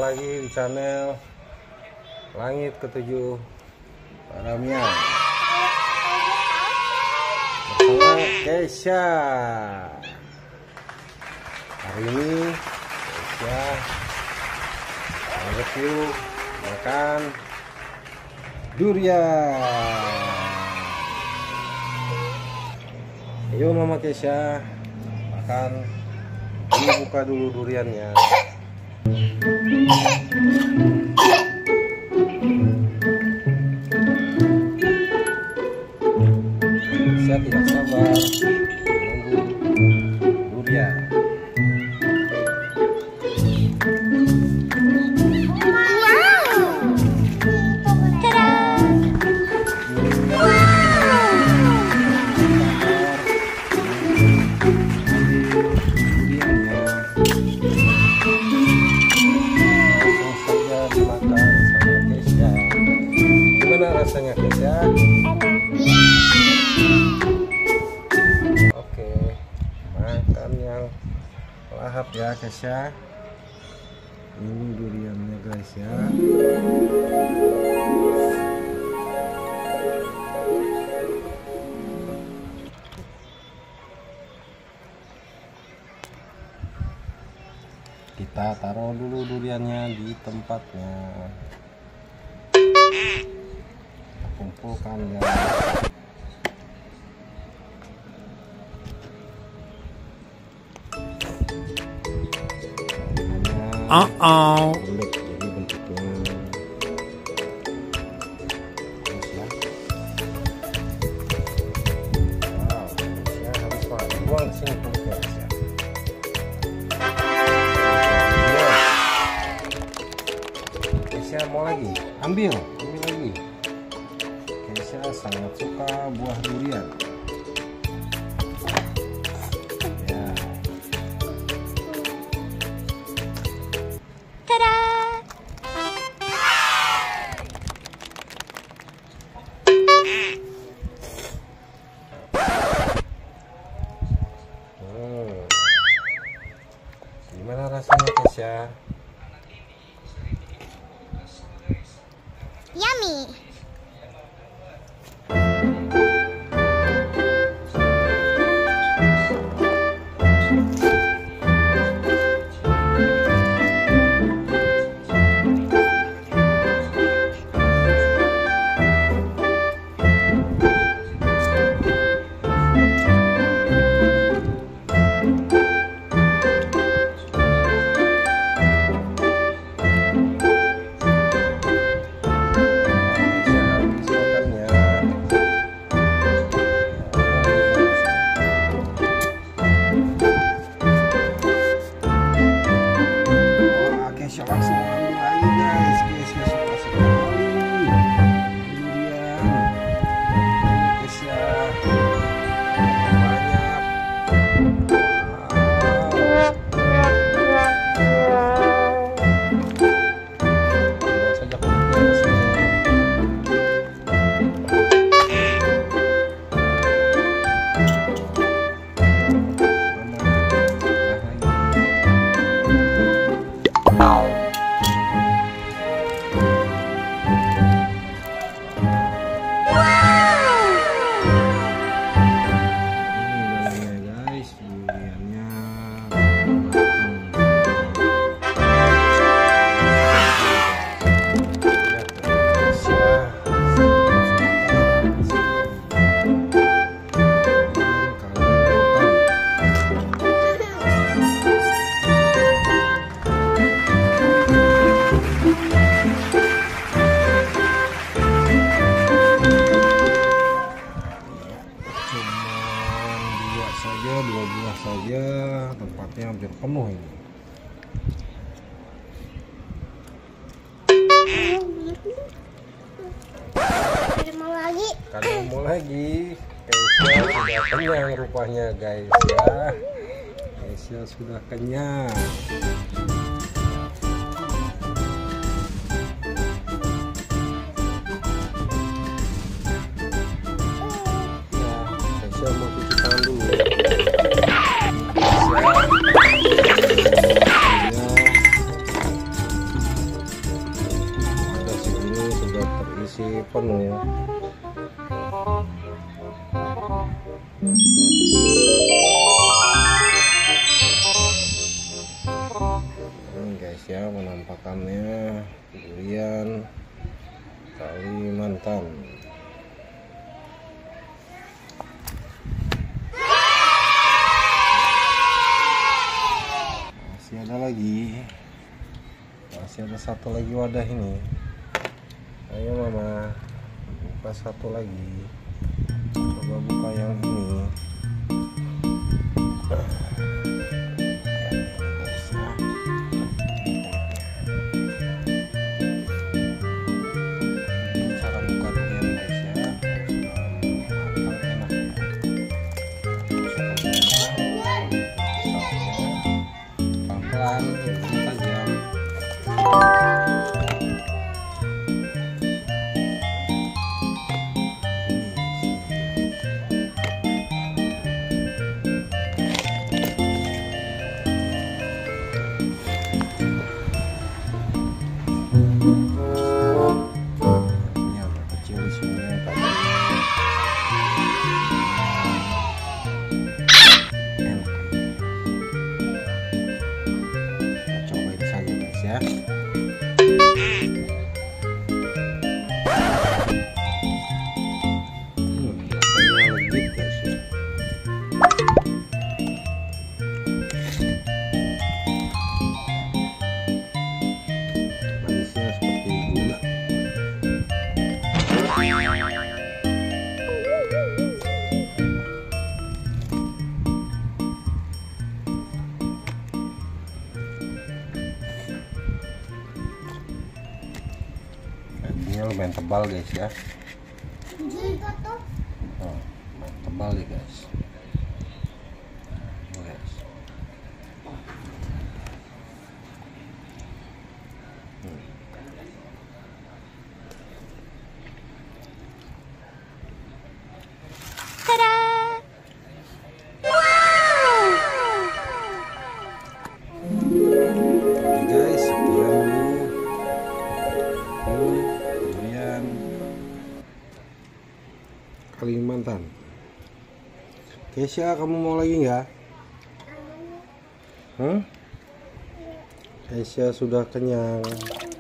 lagi di channel Langit Ketujuh Paramian bersama Keisha. Hari ini Keisha review makan durian. Ayo Mama Keisha makan. Ini buka dulu duriannya. Saya tidak sabar menunggu durian. Rasanya Keisha, oke, makan yang lahap ya Keisha. Ini duriannya guys ya. Kita taruh dulu duriannya di tempatnya. Kumpulkan ya. Bulat jadi bentuknya. Wow, ya harus buang sini kulitnya ya. Keisha mau lagi, ambil lagi. Keisha sangat suka buah durian. Ya. Tada! Gimana rasanya Keisha? Yummy. Langsung ambil aja guys. Keisha suka sekali durian. Keisha banyak. Bawa saja kulitnya ke sini. Dua buah saja, tempatnya hampir penuh ini. Kalau mau lagi, Keisha sudah kenyang rupanya guys ya. Keisha sudah kenyang. Keisha mau cuci tangan dulu. penuh. Ini guys ya penampakannya durian Kalimantan. Masih ada lagi, masih ada satu lagi wadah ini. Ayo mama, buka satu lagi. Coba buka yang ini. Ini cara buka durian guys ya. Matang enak. Pelan-pelan, ini tajam. Ini agak kecil di sini ya, tapi enak. Kita cobain saja guys ya. Rasanya legit guys ya. Manisnya seperti gula. Dagingnya lumayan tebal guys ya. Oh, lumayan tebal nih guys. Ini guys. Oke guys, sekian dulu durian Kalimantan. Keisha, kamu mau lagi nggak? Keisha sudah kenyang.